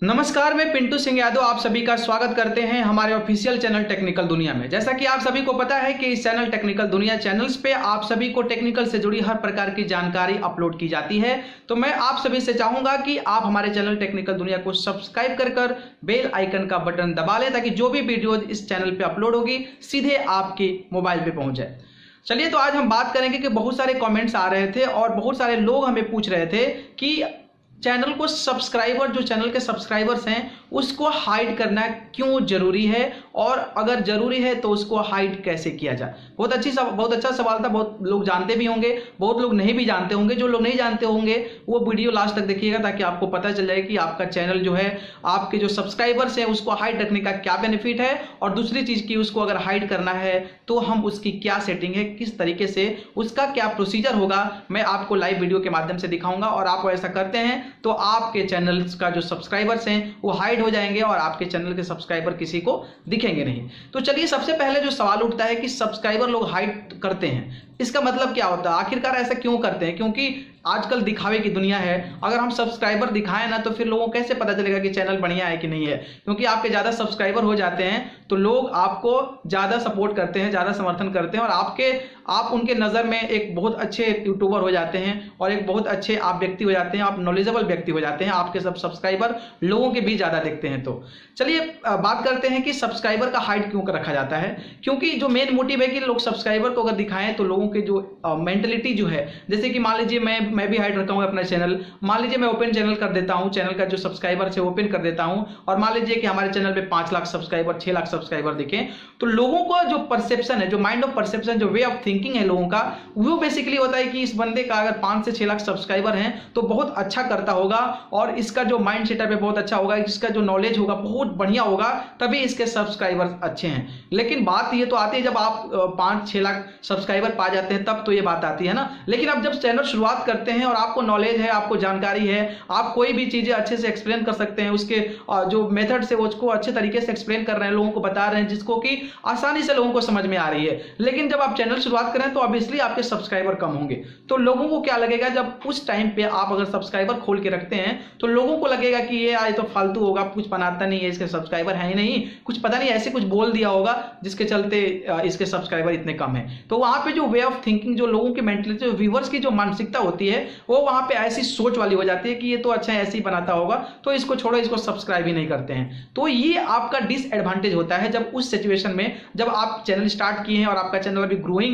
नमस्कार, मैं पिंटू सिंह यादव आप सभी का स्वागत करते हैं हमारे ऑफिशियल चैनल टेक्निकल दुनिया में। जैसा कि आप सभी को पता है कि इस चैनल टेक्निकल दुनिया चैनल्स पे आप सभी को टेक्निकल से जुड़ी हर प्रकार की जानकारी अपलोड की जाती है। तो मैं आप सभी से चाहूंगा कि आप हमारे चैनल टेक्निकल दुनिया को सब्सक्राइब कर बेल आइकन का बटन दबा लें ताकि जो भी वीडियो इस चैनल पर अपलोड होगी सीधे आपके मोबाइल पर पहुंच जाए। चलिए, तो आज हम बात करेंगे कि बहुत सारे कमेंट्स आ रहे थे और बहुत सारे लोग हमें पूछ रहे थे कि चैनल को जो चैनल के सब्सक्राइबर्स हैं उसको हाइड करना क्यों जरूरी है और अगर जरूरी है तो उसको हाइड कैसे किया जाए। बहुत अच्छा सवाल था। बहुत लोग जानते भी होंगे, बहुत लोग नहीं भी जानते होंगे। जो लोग नहीं जानते होंगे वो वीडियो लास्ट तक देखिएगा ताकि आपको पता चल जाए कि आपका चैनल जो है, आपके जो सब्सक्राइबर्स हैं उसको हाइड रखने का क्या बेनिफिट है और दूसरी चीज की उसको अगर हाइड करना है तो हम उसकी क्या सेटिंग है, किस तरीके से उसका क्या प्रोसीजर होगा, मैं आपको लाइव वीडियो के माध्यम से दिखाऊंगा। और आप ऐसा करते हैं तो आपके चैनल का जो सब्सक्राइबर्स हैं वो हाइड हो जाएंगे और आपके चैनल के सब्सक्राइबर किसी को दिखेंगे नहीं। तो चलिए, सबसे पहले जो सवाल उठता है कि सब्सक्राइबर लोग हाइड करते हैं, इसका मतलब क्या होता है, आखिरकार ऐसा क्यों करते हैं? क्योंकि आजकल दिखावे की दुनिया है। अगर हम सब्सक्राइबर दिखाएं ना तो फिर लोगों को कैसे पता चलेगा कि चैनल बढ़िया है कि नहीं है? क्योंकि आपके ज्यादा सब्सक्राइबर हो जाते हैं तो लोग आपको ज्यादा सपोर्ट करते हैं, ज्यादा समर्थन करते हैं और आप उनके नजर में एक बहुत अच्छे यूट्यूबर हो जाते हैं और एक बहुत अच्छे आप व्यक्ति हो जाते हैं, आप नॉलेजेबल व्यक्ति हो जाते हैं। आपके सब सब्सक्राइबर लोगों के भी ज्यादा देखते हैं। तो चलिए बात करते हैं कि सब्सक्राइबर का हाइड क्यों रखा जाता है। क्योंकि जो मेन मोटिव है कि लोग सब्सक्राइबर को अगर दिखाएं तो लोगों के जो मेंटलिटी जो है, जैसे कि मान लीजिए मैं भी हाइड रखा हूं अपना चैनल। मान लीजिए मैं ओपन चैनल कर देता हूं, चैनल का जो सब्सक्राइबर है ओपन कर देता हूं और मान लीजिए कि हमारे चैनल पे 5 लाख सब्सक्राइबर, 6 लाख सब्सक्राइबर दिखे, तो लोगों को जो परसेप्शन है, जो माइंड ऑफ परसेप्शन, जो वे ऑफ थिंकिंग है लोगों का, वो बेसिकली होता है कि इस बंदे का अगर 5 से 6 लाख सब्सक्राइबर हैं तो बहुत अच्छा करता होगा और इसका जो माइंड सेटअप है बहुत अच्छा होगा, इसका जो नॉलेज होगा बहुत बढ़िया होगा, तभी इसके सब्सक्राइबर अच्छे हैं। लेकिन बात ये तो आती है जब आप 5-6 लाख सब्सक्राइबर पा जाते हैं तब तो ये बात आती है ना। लेकिन अब जब चैनल शुरुआत करते हैं और आपको नॉलेज है, आपको जानकारी है, आप कोई भी चीजें अच्छे से एक्सप्लेन कर सकते हैं, उसके जो मेथड से उसको अच्छे तरीके से एक्सप्लेन कर रहे हैं, लोगों को बता रहे हैं जिसको कि आसानी से लोगों को समझ में आ रही है। लेकिन जब आप चैनल शुरुआत करें तो ऑब्वियसली आपके सब्सक्राइबर कम होंगे। तो लोगों को क्या लगेगा, जब उस टाइम पे आप अगर सब्सक्राइबर खोल के रखते हैं तो लोगों को लगेगा कि ये आज तो फालतू होगा, कुछ बनाता नहीं है, इसके सब्सक्राइबर है ही नहीं, कुछ पता नहीं ऐसे कुछ बोल दिया होगा जिसके चलते इसके सब्सक्राइबर इतने कम है। तो वहां पे जो वे ऑफ थिंकिंग, जो लोगों की मेंटलिटी, जो व्यूअर्स की जो मानसिकता होती है वो वहां पे ऐसी सोच वाली हो जाती है कि ये तो अच्छा ऐसे ही बनाता होगा तो इसको छोड़ो, इसको सब्सक्राइब ही नहीं करते हैं। तो ये आपका डिसएडवांटेज होता है जब उस सिचुएशन में, जब आप चैनल स्टार्ट किए हैं और आपका चैनल अभी ग्रोइंग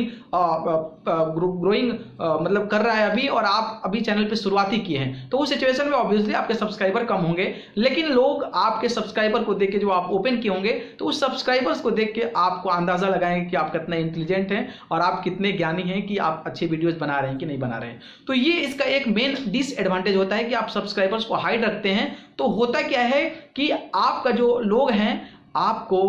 मतलब कर रहा है अभी और आप अभी चैनल पे शुरुआती किए हैं, तो उस सिचुएशन में ऑब्वियसली आपके सब्सक्राइबर कम होंगे। लेकिन लोग आपके सब्सक्राइबर को देख के, जो आप ओपन किए होंगे, तो उस सब्सक्राइबर्स को देख के आपको अंदाजा लगाएंगे कि आप कितना इंटेलिजेंट हैं और आप कितने ज्ञानी हैं, कि आप अच्छे वीडियोस बना रहे हैं कि नहीं बना रहे हैं। तो ये इसका एक मेन डिसएडवांटेज होता है कि आप सब्सक्राइबर्स को हाइड रखते हैं तो होता क्या है कि आपका जो लोग हैं आपको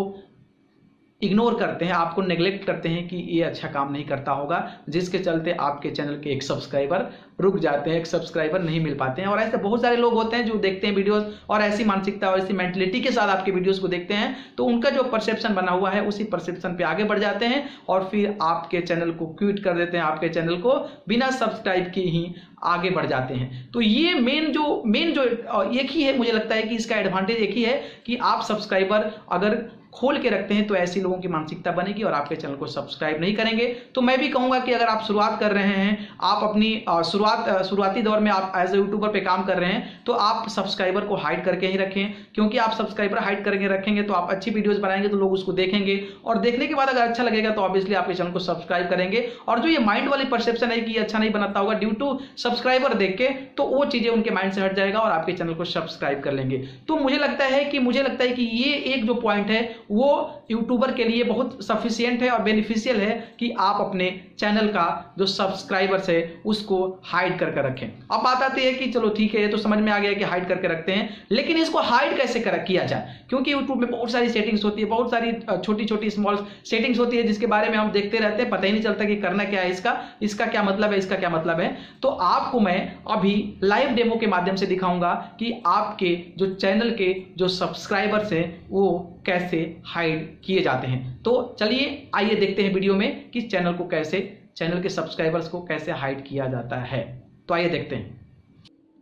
इग्नोर करते हैं, आपको नेग्लेक्ट करते हैं कि ये अच्छा काम नहीं करता होगा, जिसके चलते आपके चैनल के एक सब्सक्राइबर रुक जाते हैं, एक सब्सक्राइबर नहीं मिल पाते हैं। और ऐसे बहुत सारे लोग होते हैं जो देखते हैं वीडियोस और ऐसी मानसिकता और ऐसी मेंटलिटी के साथ आपके वीडियोस को देखते हैं, तो उनका जो परसेप्शन बना हुआ है उसी परसेप्शन पे आगे बढ़ जाते हैं और फिर आपके चैनल को क्विट कर देते हैं, आपके चैनल को बिना सब्सक्राइब किए ही आगे बढ़ जाते हैं। तो ये मेन जो एक ही है, मुझे लगता है कि इसका एडवांटेज एक ही है कि आप सब्सक्राइबर अगर खोल के रखते हैं तो ऐसी लोगों की मानसिकता बनेगी और आपके चैनल को सब्सक्राइब नहीं करेंगे। तो मैं भी कहूंगा कि अगर आप शुरुआत कर रहे हैं, आप अपनी शुरुआती दौर में आप एज ए यूट्यूबर पे काम कर रहे हैं, तो आप सब्सक्राइबर को हाइड करके ही रखें। क्योंकि आप सब्सक्राइबर हाइड करके रखेंगे तो आप अच्छी वीडियोस बनाएंगे तो लोग उसको देखेंगे और देखने के बाद अगर अच्छा लगेगा तो ऑब्वियसली आपके चैनल को सब्सक्राइब करेंगे। और जो ये माइंड वाली परसेप्शन है कि अच्छा नहीं बनाता होगा ड्यू टू सब्सक्राइबर देख के, तो वो चीजें उनके माइंड से हट जाएगा और आपके चैनल को सब्सक्राइब कर लेंगे। तो मुझे लगता है कि ये एक जो पॉइंट है वो यूट्यूबर के लिए बहुत सफिशिएंट है और बेनिफिशियल है कि आप अपने चैनल का जो सब्सक्राइबर्स है उसको हाइड करके रखें। अब बात आती है कि चलो ठीक है, ये तो समझ में आ गया कि हाइड करके रखते हैं, लेकिन इसको हाइड कैसे किया जाए? क्योंकि यूट्यूब में बहुत सारी सेटिंग्स होती है, बहुत सारी छोटी छोटी स्मॉल सेटिंग्स होती है जिसके बारे में हम देखते रहते हैं, पता ही नहीं चलता कि करना क्या है, इसका क्या मतलब है, इसका क्या मतलब है। तो आपको मैं अभी लाइव डेमो के माध्यम से दिखाऊंगा कि आपके जो चैनल के जो सब्सक्राइबर्स हैं वो कैसे हाइड किए जाते हैं। तो चलिए आइए देखते हैं वीडियो में कि चैनल के सब्सक्राइबर्स को कैसे हाइड किया जाता है। तो आइए देखते हैं।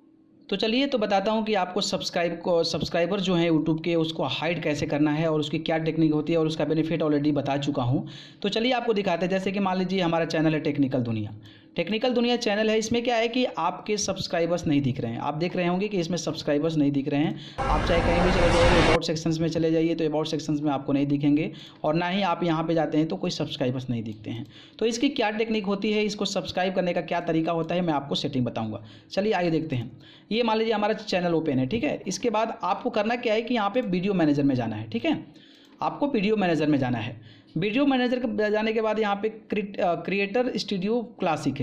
तो चलिए तो बताता हूँ कि आपको सब्सक्राइबर जो हैं यूट्यूब के उसको हाइड कैसे करना है और उसकी क्या टेक्निक होती है और उसका बेनिफिट ऑलरेडी बता चुका हूँ। तो चलिए आपको दिखाते हैं। जैसे कि मान लीजिए हमारा चैनल है टेक्निकल दुनिया चैनल है। इसमें क्या है कि आपके सब्सक्राइबर्स नहीं दिख रहे हैं। आप देख रहे होंगे कि इसमें सब्सक्राइबर्स नहीं दिख रहे हैं। आप चाहे कहीं भी चले जाइए, अबाउट सेक्शंस में चले जाइए तो अबाउट सेक्शंस में आपको नहीं दिखेंगे, और ना ही आप यहाँ पे जाते हैं तो कोई सब्सक्राइबर्स नहीं दिखते हैं। तो इसकी क्या टेक्निक होती है, इसको सब्सक्राइब करने का क्या तरीका होता है, मैं आपको सेटिंग बताऊँगा। चलिए आगे देखते हैं। ये मान लीजिए हमारा चैनल ओपन है, ठीक है। इसके बाद आपको करना क्या है कि यहाँ पर वीडियो मैनेजर में जाना है, ठीक है। आपको वीडियो मैनेजर में जाना है। वीडियो मैनेजर के जाने के बाद यहाँ पे क्रिएटर स्टूडियो क्लासिक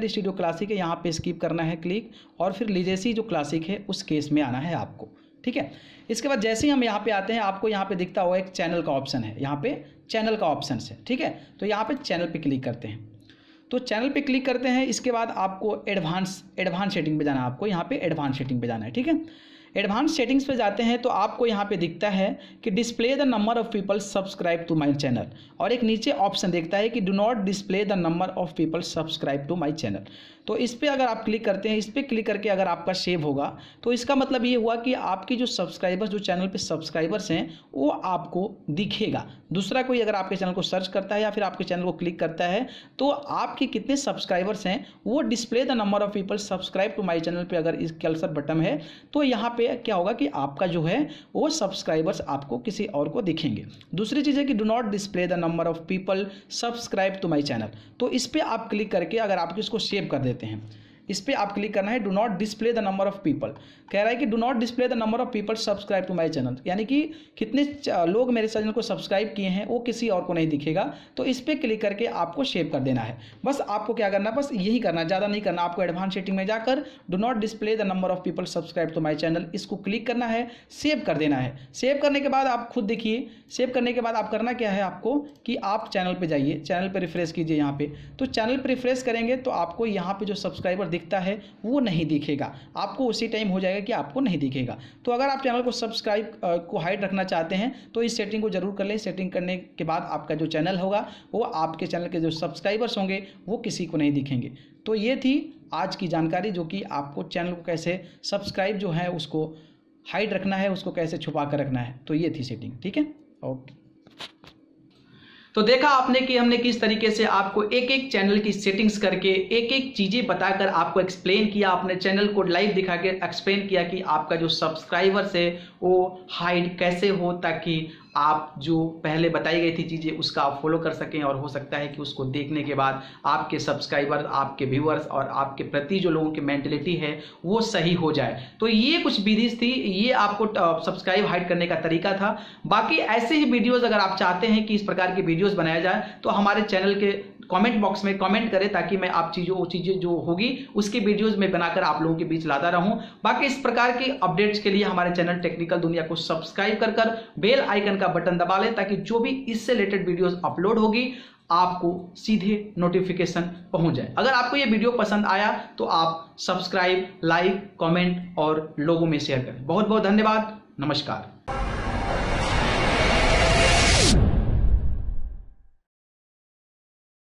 है, यहाँ पे स्किप करना है क्लिक, और फिर लीजेसी जो क्लासिक है उस केस में आना है आपको, ठीक है। इसके बाद जैसे ही हम यहाँ पे आते हैं, आपको यहाँ पे दिखता हुआ एक चैनल का ऑप्शन है, यहाँ पे चैनल का ऑप्शन है, ठीक है। तो यहाँ पे चैनल पे क्लिक करते हैं। तो चैनल पे क्लिक करते हैं। इसके बाद आपको एडवांस सेटिंग पे जाना है। आपको यहाँ पे एडवांस सेटिंग पे जाना है, ठीक है। एडवांस सेटिंग्स पे जाते हैं तो आपको यहाँ पे दिखता है कि display the number of people subscribe to my channel, और एक नीचे ऑप्शन दिखता है कि do not display the number of people subscribe to my channel. तो इस पर अगर आप क्लिक करते हैं, इस पर क्लिक करके अगर आपका सेव होगा तो इसका मतलब ये हुआ कि आपकी जो सब्सक्राइबर्स, जो चैनल पे सब्सक्राइबर्स हैं, वो आपको दिखेगा। दूसरा कोई अगर आपके चैनल को सर्च करता है या फिर आपके चैनल को क्लिक करता है तो आपके कितने सब्सक्राइबर्स हैं वो display the number of people subscribe to my channel पे अगर इस कर्सर बटन है तो यहाँ पे क्या होगा कि आपका जो है वो सब्सक्राइबर्स आपको किसी और को दिखेंगे। दूसरी चीज़ है कि do not display the number of people subscribe to my channel. तो इस पर आप क्लिक करके अगर आप इसको सेव कर देते हैं, इस पर आप क्लिक करना है do not display the number of people. कह रहा है कि do not display the number of people subscribe to my channel, यानी कि कितने लोग मेरे चैनल को सब्सक्राइब किए हैं वो किसी और को नहीं दिखेगा। तो इस पर क्लिक करके आपको सेव कर देना है। बस आपको क्या करना है, बस यही करना, ज़्यादा नहीं करना। आपको एडवांस सेटिंग में जाकर do not display the number of people subscribe to my channel, इसको क्लिक करना है, सेव कर देना है। सेव करने के बाद आप खुद देखिए, सेव करने के बाद आप करना क्या है आपको कि आप चैनल पर जाइए, चैनल पर रिफ्रेश कीजिए यहाँ पे। तो चैनल पर रिफ्रेश करेंगे तो आपको यहाँ पे जो सब्सक्राइबर दिखता है वो नहीं दिखेगा, आपको उसी टाइम हो जाएगा कि आपको नहीं दिखेगा। तो अगर आप चैनल को सब्सक्राइब को हाइड रखना चाहते हैं तो इस सेटिंग को जरूर कर लें। सेटिंग करने के बाद आपका जो चैनल होगा वो आपके चैनल के जो सब्सक्राइबर्स होंगे वो किसी को नहीं दिखेंगे। तो ये थी आज की जानकारी, जो कि आपको चैनल को कैसे सब्सक्राइब जो है उसको हाइड रखना है, उसको कैसे छुपा कर रखना है। तो ये थी सेटिंग, ठीक है। ओके, तो देखा आपने कि हमने किस तरीके से आपको एक एक चैनल की सेटिंग्स करके एक एक चीजें बताकर आपको एक्सप्लेन किया, अपने चैनल को लाइव दिखा के एक्सप्लेन किया कि आपका जो सब्सक्राइबर्स है वो हाइड कैसे हो, ताकि आप जो पहले बताई गई थी चीज़ें उसका आप फॉलो कर सकें, और हो सकता है कि उसको देखने के बाद आपके सब्सक्राइबर, आपके व्यूअर्स और आपके प्रति जो लोगों की मेंटलिटी है वो सही हो जाए। तो ये कुछ विधि थी, ये आपको सब्सक्राइब हाइड करने का तरीका था। बाकी ऐसे ही वीडियोस अगर आप चाहते हैं कि इस प्रकार की वीडियोस बनाया जाए तो हमारे चैनल के कमेंट बॉक्स में कमेंट करें, ताकि मैं आप चीज़ें जो होगी उसकी वीडियोस में बनाकर आप लोगों के बीच लाता रहूं। बाकी इस प्रकार की अपडेट्स के लिए हमारे चैनल टेक्निकल दुनिया को सब्सक्राइब कर बेल आइकन का बटन दबा लें, ताकि जो भी इससे रिलेटेड वीडियोस अपलोड होगी आपको सीधे नोटिफिकेशन पहुंच जाए। अगर आपको ये वीडियो पसंद आया तो आप सब्सक्राइब, लाइक, कमेंट और लोगों में शेयर करें। बहुत बहुत धन्यवाद, नमस्कार।